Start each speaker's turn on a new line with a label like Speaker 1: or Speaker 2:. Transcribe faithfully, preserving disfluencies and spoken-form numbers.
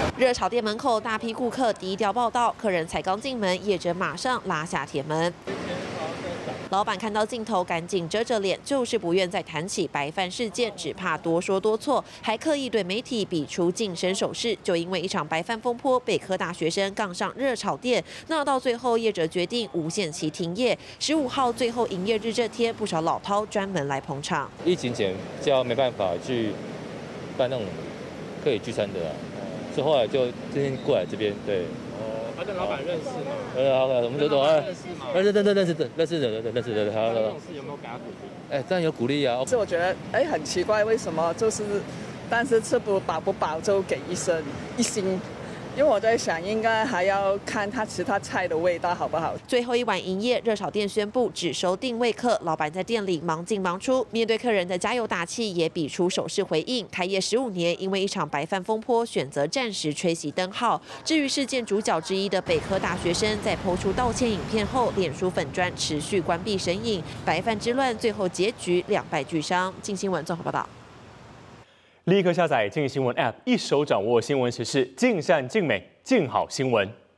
Speaker 1: 热炒店门口大批顾客低调报到，客人才刚进门，业者马上拉下铁门。老板看到镜头，赶紧遮着脸，就是不愿再谈起白饭事件，只怕多说多错，还刻意对媒体比出晋升手势。就因为一场白饭风波，北科大学生杠上热炒店，闹到最后，业者决定无限期停业。十五号最后营业日这天，不少老饕专门来捧场。
Speaker 2: 疫情前就要没办法去办那种可以聚餐的啊，所以后来就今天过来这边，对。
Speaker 3: 他跟老板认识吗？
Speaker 2: 呃，好，我们都懂啊。
Speaker 3: 认识吗？
Speaker 2: 认识，认识，认识的，认识的，认识的，好。
Speaker 3: 这种事有没有给他鼓励？
Speaker 2: 哎，当然有鼓励啊。
Speaker 4: 是我觉得，哎，很奇怪，为什么就是，但是吃不饱不饱就给一升一星。 因为我在想，应该还要看它其他菜的味道好不好。
Speaker 1: 最后一晚营业，热炒店宣布只收定位客，老板在店里忙进忙出，面对客人的加油打气，也比出手势回应。开业十五年，因为一场白饭风波，选择暂时吹熄灯号。至于事件主角之一的北科大学生，在抛出道歉影片后，脸书粉专持续关闭神隐，白饭之乱最后结局两败俱伤。镜新闻综合报道。
Speaker 5: 立刻下载镜新闻 App， 一手掌握新闻时事，尽善尽美，尽好新闻。